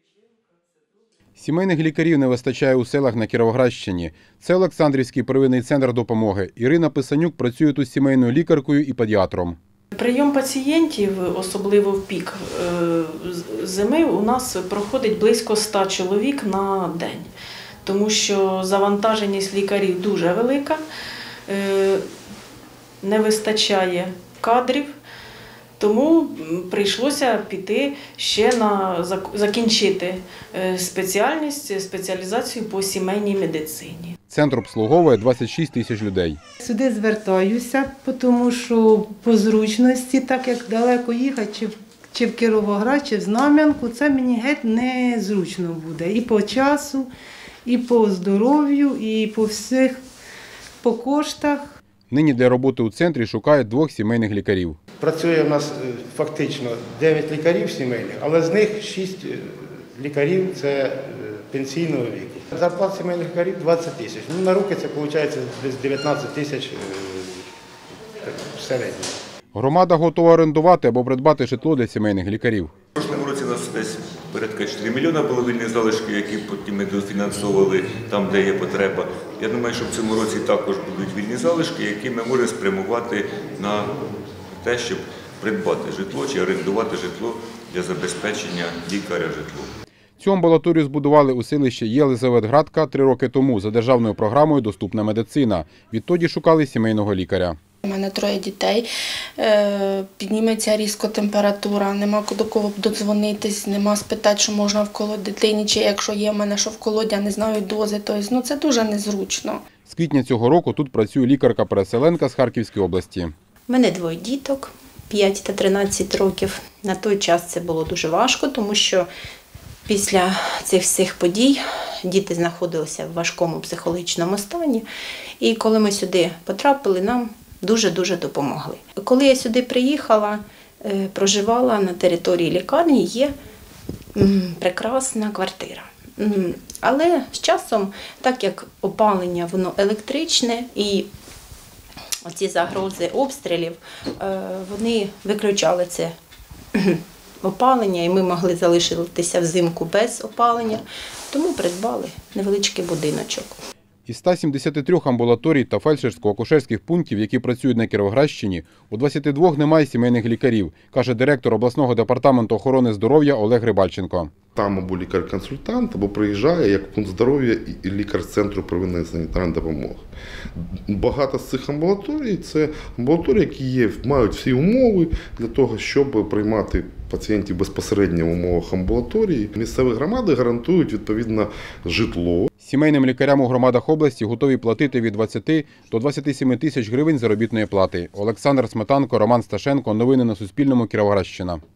Сімейних лікарів не вистачає у селах на Кіровоградщині. Це Олександрівський первинний центр допомоги. Ірина Писанюк працює тут сімейною лікаркою і педіатром. Прийом пацієнтів, особливо в пік зими, у нас проходить близько 100 чоловік на день, тому що завантаженість лікарів дуже велика, не вистачає кадрів, тому прийшлося піти ще закінчити спеціалізацію по сімейній медицині. Центр обслуговує 26 тисяч людей. Сюди звертаюся, тому що по зручності, так як далеко їхати, чи в Кіровоград, чи в Знам'янку, це мені геть незручно буде. І по часу, і по здоров'ю, і по всіх, по коштах. Нині для роботи у центрі шукають 2 сімейних лікарів. Працює в нас фактично 9 лікарів сімейних, але з них 6 лікарів – це пенсійного віку. Зарплата сімейних лікарів – 20 тисяч. На руки це виходить десь 19 тисяч в середньому. Громада готова орендувати або придбати житло для сімейних лікарів. В прошлому році у нас десь порядка 4 мільйона було вільних залишків, які потім ми дофінансовували там, де є потреба. Я думаю, що в цьому році також будуть вільні залишки, які ми можемо спрямувати на те, щоб придбати житло чи орендувати житло для забезпечення лікаря житлом. Цю амбулаторію збудували у селищі Єлизаветградка 3 роки тому за державною програмою «Доступна медицина». Відтоді шукали сімейного лікаря. У мене 3 дітей, підніметься різко температура, нема до кого додзвонитись, нема спитати, що можна вколоти дитині, чи якщо є в мене що вколоти, я не знаю дози. Тобто, це дуже незручно. З квітня цього року тут працює лікарка-переселенка з Харківської області. У мене 2 діток, 5 та 13 років. На той час це було дуже важко, тому що після цих всіх подій діти знаходилися в важкому психологічному стані. І коли ми сюди потрапили, нам дуже-дуже допомогли. Коли я сюди приїхала, проживала на території лікарні, є прекрасна квартира. Але з часом, так як опалення воно електричне і оці загрози обстрілів, вони виключали це опалення, і ми могли залишитися взимку без опалення, тому придбали невеличкий будиночок. Із 173 амбулаторій та фельдшерсько-акушерських пунктів, які працюють на Кіровоградщині, у 22 немає сімейних лікарів, каже директор обласного департаменту охорони здоров'я Олег Рибальченко. Там або лікар-консультант, або приїжджає як пункт здоров'я і лікар з центру первинної санітарної допомоги. Багато з цих амбулаторій – це амбулаторії, які мають всі умови для того, щоб приймати пацієнтів безпосередньо в умовах амбулаторії. Місцеві громади гарантують відповідно житло. Сімейним лікарям у громадах області готові платити від 20 до 27 тисяч гривень заробітної плати. Олександр Сметанко, Роман Сташенко. Новини на Суспільному. Кіровоградщина.